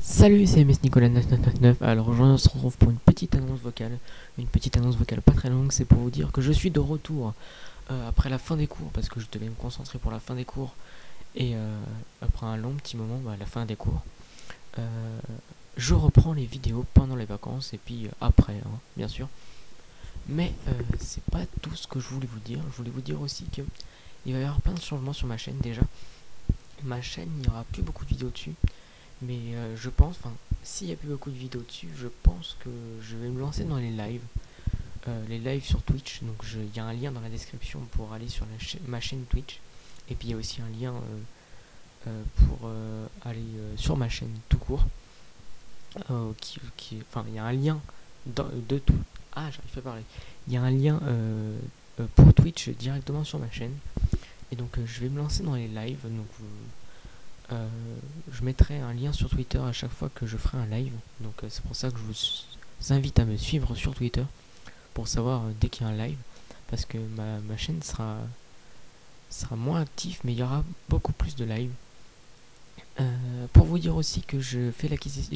Salut, c'est MS Nicolas 999. Alors aujourd'hui on se retrouve pour une petite annonce vocale. Une petite annonce vocale pas très longue, c'est pour vous dire que je suis de retour après la fin des cours, parce que je devais me concentrer pour la fin des cours. Et après un long petit moment, à la fin des cours, je reprends les vidéos pendant les vacances et puis après, bien sûr. Mais c'est pas tout ce que je voulais vous dire. Je voulais vous dire aussi que il va y avoir plein de changements sur ma chaîne déjà. Ma chaîne, il n'y aura plus beaucoup de vidéos dessus. Mais je pense, s'il n'y a plus beaucoup de vidéos dessus, je pense que je vais me lancer dans les lives sur Twitch. Donc il y a un lien dans la description pour aller sur ma chaîne Twitch. Et puis il y a aussi un lien pour aller sur ma chaîne tout court. Il y a un lien de tout. Ah, j'arrive pas à parler. Il y a un lien pour Twitch directement sur ma chaîne. Et donc je vais me lancer dans les lives. Donc je mettrai un lien sur Twitter à chaque fois que je ferai un live. Donc c'est pour ça que je vous invite à me suivre sur Twitter pour savoir dès qu'il y a un live, parce que ma chaîne sera moins active, mais il y aura beaucoup plus de live. Pour vous dire aussi que j'ai fait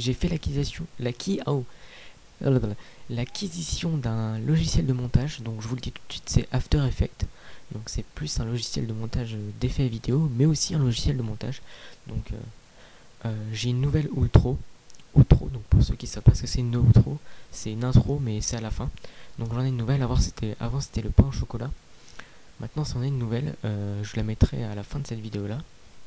l'acquisition d'un logiciel de montage. Donc je vous le dis tout de suite, c'est After Effects. Donc c'est plus un logiciel de montage d'effets vidéo, mais aussi un logiciel de montage. Donc j'ai une nouvelle outro. Donc pour ceux qui savent pas ce que c'est une outro, c'est une intro mais c'est à la fin. Donc j'en ai une nouvelle. Avant c'était le pain au chocolat. Maintenant c'en est une nouvelle. Je la mettrai à la fin de cette vidéo là.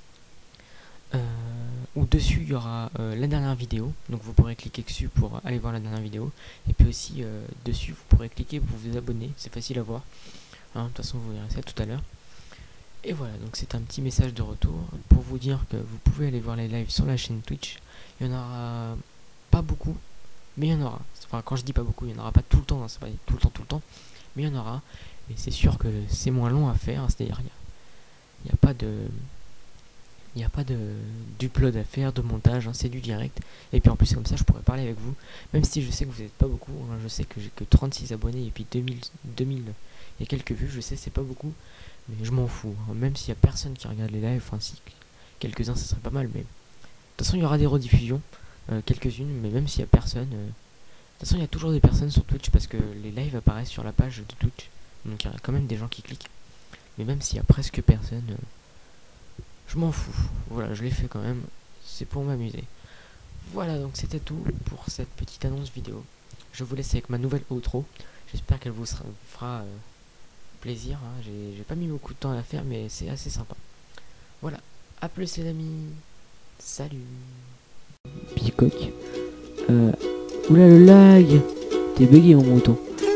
Où dessus il y aura la dernière vidéo. Donc vous pourrez cliquer dessus pour aller voir la dernière vidéo. Et puis aussi dessus vous pourrez cliquer pour vous abonner. C'est facile à voir. De toute façon vous verrez ça tout à l'heure. Et voilà, donc c'est un petit message de retour pour vous dire que vous pouvez aller voir les lives sur la chaîne Twitch. Il y en aura pas beaucoup, mais il y en aura. Enfin, quand je dis pas beaucoup, il y en aura pas tout le temps, c'est pas tout le temps, mais il y en aura. Et c'est sûr que c'est moins long à faire, c'est-à-dire il n'y a pas d'upload à faire, de montage, c'est du direct. Et puis en plus comme ça je pourrais parler avec vous, même si je sais que vous n'êtes pas beaucoup, je sais que j'ai que 36 abonnés et puis 2000 et quelques vues, je sais c'est pas beaucoup, mais je m'en fous, même s'il y a personne qui regarde les lives, si quelques-uns ça serait pas mal, mais de toute façon il y aura des rediffusions, quelques-unes, mais même s'il y a personne, de toute façon il y a toujours des personnes sur Twitch parce que les lives apparaissent sur la page de Twitch, donc il y a quand même des gens qui cliquent, mais même s'il y a presque personne, je m'en fous. Voilà, je l'ai fait quand même, c'est pour m'amuser. Voilà, donc c'était tout pour cette petite annonce vidéo. Je vous laisse avec ma nouvelle outro, j'espère qu'elle vous fera plaisir, j'ai pas mis beaucoup de temps à la faire, mais c'est assez sympa. Voilà, à plus les amis, salut. Picoc. Oula le lag. T'es bugué mon mouton.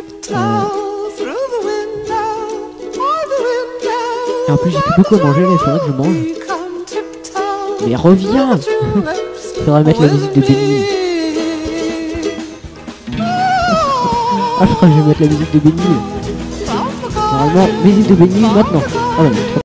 Et en plus j'ai plus beaucoup à manger, là il faudrait que je mange. Mais reviens. Faudrait mettre la musique de Benny. Je crois que je vais mettre la musique de Benny. Normalement, musique de Benny maintenant. Oh là,